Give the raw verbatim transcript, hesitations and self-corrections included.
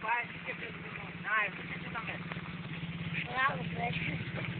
după aia zice că nu, n-ai, zice ce n-am mers. Bravo, crește.